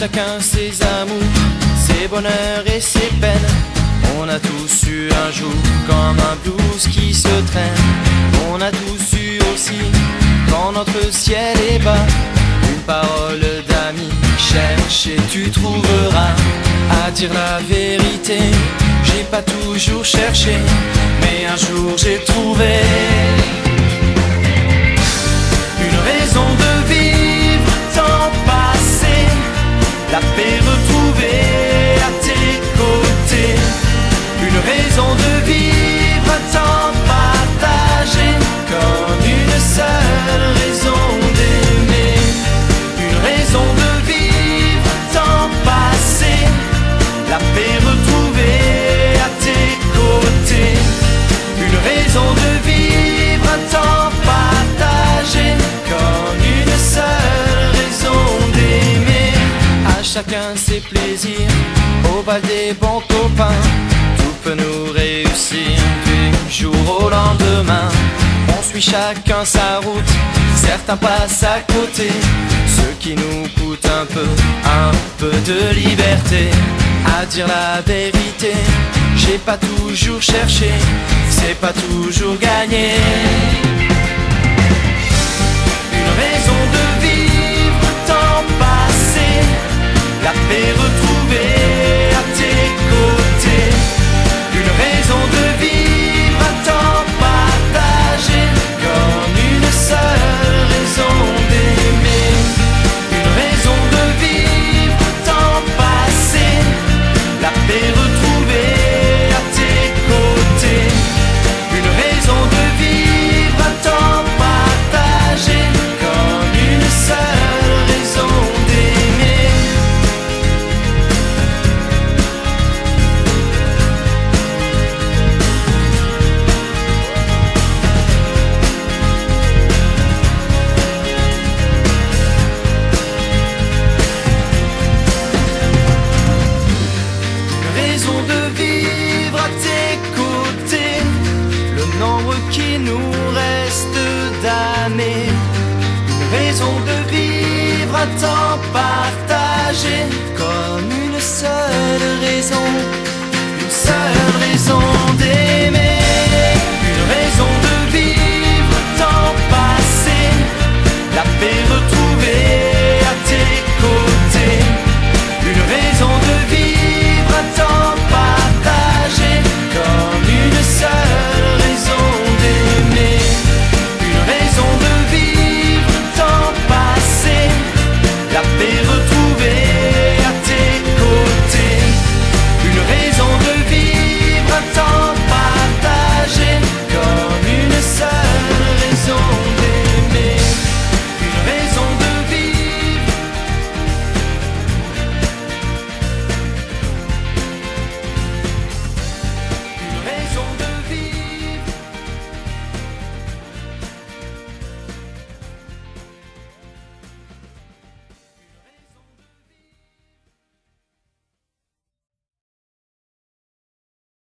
chacun ses amours, ses bonheurs et ses peines. On a tous eu un jour comme un blues qui se traîne. On a tous eu aussi, quand notre ciel est bas, une parole d'ami. Cherche et tu trouveras. À dire la vérité, j'ai pas toujours cherché, mais un jour j'ai trouvé une raison de vivre, temps passé, la paix retrouvée à tes côtés. Une raison de vivre, temps partagé, comme une seule raison d'aimer. Une raison de vivre, temps passé, la paix retrouvée à tes côtés. Une raison de vivre, un temps partagé, comme une seule raison d'aimer. À chacun ses plaisirs, au bal des bons copains, tout peut nous réussir du jour au lendemain. On suit chacun sa route, certains passent à côté, ce qui nous coûte un peu de liberté. À dire la vérité, j'ai pas toujours cherché, c'est pas toujours gagné. Une raison de vivre, temps passé, la paix retrouvée à tes côtés. Une raison de vivre, un temps partagé, comme une seule raison d'aimer. Une raison de vivre, temps passé, la paix retrouvée à tes côtés. Une raison de vivre, un temps partagé, comme une seule raison d'aimer. Une raison de vivre à tes côtés, le nombre qui nous reste d'années. Une raison de vivre à temps partagé, comme une seule raison